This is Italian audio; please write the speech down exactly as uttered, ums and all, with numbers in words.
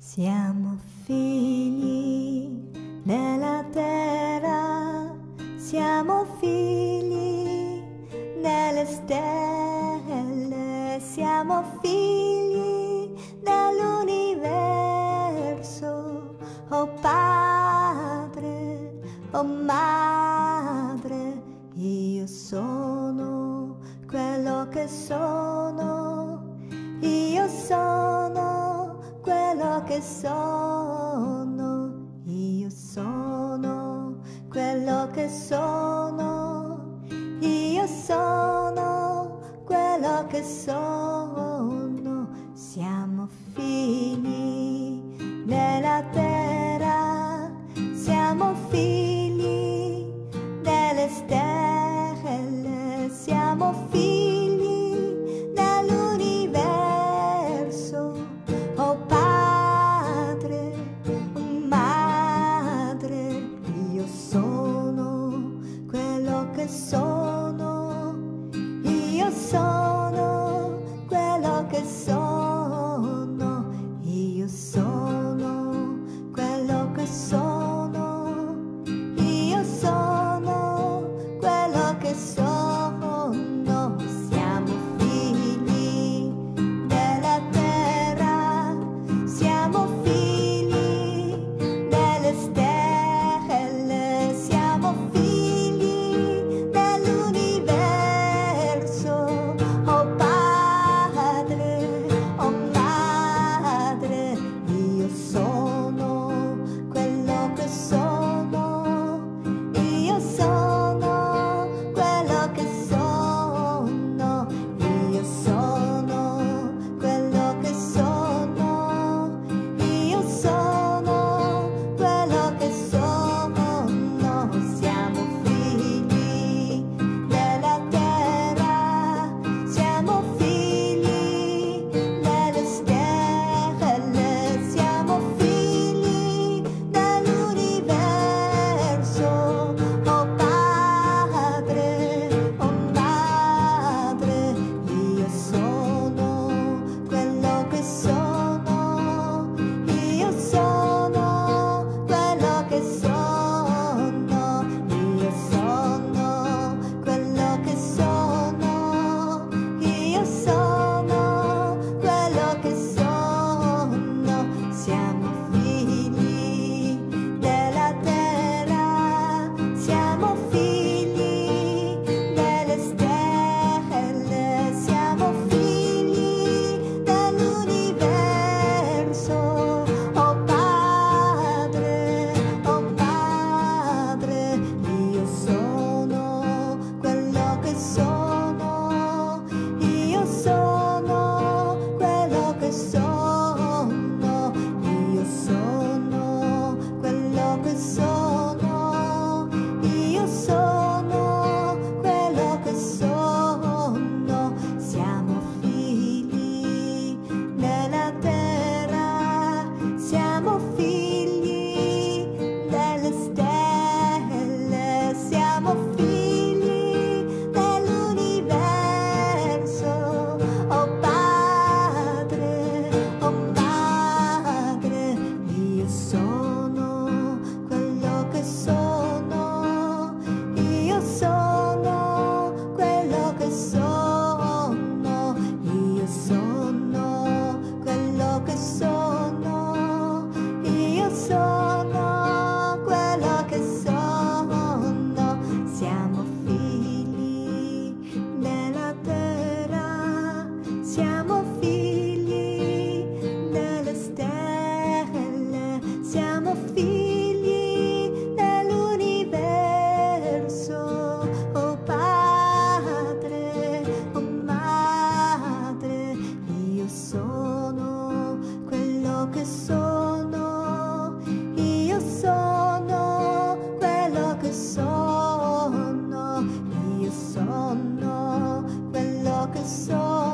Siamo figli della terra, siamo figli delle stelle, siamo figli dell'universo. Oh Padre, oh Madre, io sono quello che sono, io sono quello che sono, io sono quello che sono, io sono quello che sono. Siamo figli della terra, siamo figli delle stelle, siamo figli dell'universo. Oh Padre, oh Madre, io sono quello che sono, io sono quello che sono, io sono quello che sono, io sono quello che sono. Siamo figli della terra, siamo figli delle stelle, siamo figli dell'universo. Oh Padre, oh Madre, io sono quello che sono, io sono quello che sono, io sono quello che sono, io sono quello che sono. Siamo figli della terra, siamo figli delle stelle, siamo figli dell'universo. Oh Padre, oh Madre, io sono quello che sono, io sono quello che sono, io sono quello che sono, io sono quello che sono. Siamo figli della terra, siamo figli delle stelle, siamo figli dell'universo. Oh Padre, oh Padre, io sono quello che sono, io sono quello che sono, io sono quello che sono, io sono quello che sono. Siamo figli della terra, siamo figli delle stelle, siamo figli dell'universo. Oh Padre, oh Madre, io sono quello che sono, io sono quello che sono, io sono quello che sono, io sono quello che sono. Siamo figli della terra, siamo figli delle stelle, siamo figli dell'universo. Oh Padre, oh Madre, io sono quello che sono, io sono quello che sono, io sono quello che sono.